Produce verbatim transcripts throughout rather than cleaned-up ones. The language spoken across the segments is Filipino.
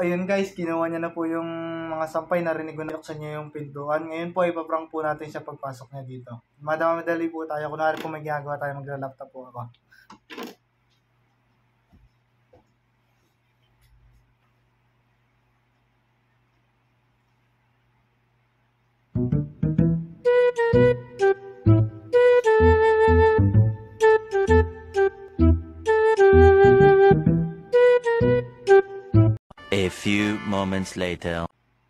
ayun guys, kinuha niya na po yung mga sampay. Narinig ko na buksan niya yung pintuan. Ngayon po, ipaprank po natin siya pagpasok niya dito. Madama-madali po tayo. Kunwari po may ginagawa tayo, magla-laptop po ako. A few moments later.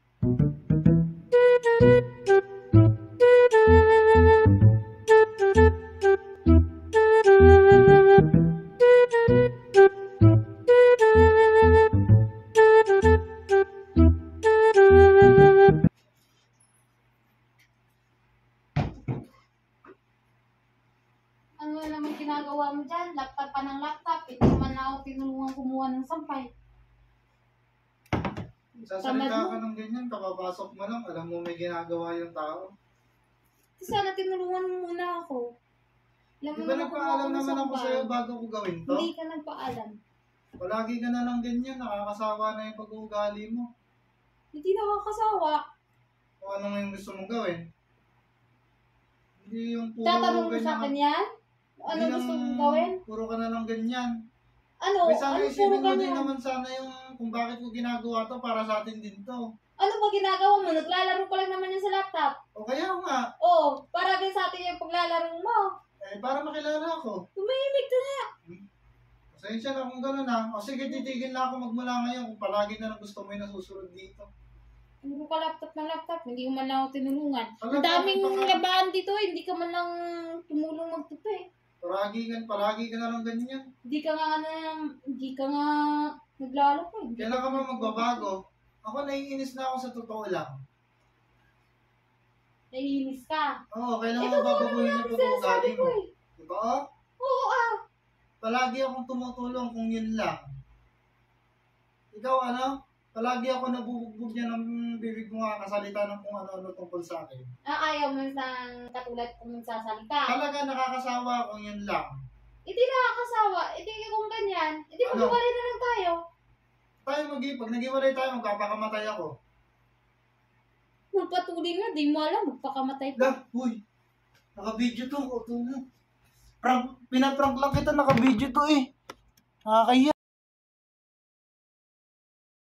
Ano naman ginagawa mo dyan? Laptop pa ng laptop. Hindi man ako tinulungan kumuha ng sampay. Sasalita ka ng ganyan, kapapasok mo lang, alam mo may ginagawa yung tao. Sana tinulungan mo muna ako. Alam Di ba nagpaalam naman ako sa'yo bago ko gawin to? Hindi ka nagpaalam. Palagi ka na lang ganyan, nakakasawa na yung pag-uugali mo. Hindi nakakasawa. O ano nga yung gusto mong gawin? Hindi yung puro Tatanong mo ganyan. sa akin yan? Ano Hindi gusto lang mong gawin? Puro ka na lang ganyan. Ano? May sana Ano puro isipin mo din ganyan? naman sana yung kung bakit ko ginagawa to para sa atin din to. Ano ba ginagawa mo? Naglalaro pa lang naman yan sa laptop. O kaya nga, Oo, para din sa atin yung paglalaro mo. eh para makilala ako. Tumahimik ka na. Pasensya na kung gano'n ha. O sige, titigil na ako magmula ngayon kung palagi na lang gusto mo yung nasusunod dito. Puro ka laptop ng laptop. Hindi ko man lang ako tinulungan. Talaga, Ang daming baka- labahan dito eh. Hindi ka man lang tumulong magtupi. Palagi ka, palagi ka na lang ganyan. Hindi ka nga na, hindi ka nga naglalaro eh. Kailan ka ba magbabago? Ako naiinis na ako sa totoo lang. Naiinis ka. Oo, kailan Ito mo babaguhin yung pag-uugali sinasabi ko mo? eh. Diba oh? Oo ah. Palagi akong tumutulong kung yun lang. Ikaw ano? Palagi ako nabubugbog niya ng bibig mo kakasalita ng kung ano-ano tungkol sa akin. Ah, ayaw mo sa katulad kung magsasalita. Talaga nakakasawa kung yun lang. Hindi nakakasawa. Hindi kung ganyan. Hindi Ano? maghiwalay na lang tayo. Tayo mag pag nag-iwalay tayo, magpapakamatay ako. Magpatuloy nga. Di mo alam. Magpakamatay pa. Lah, huy. Naka-video to. O, to na. Prank, pinaprank lang kita, naka-video to eh. Nakakaya.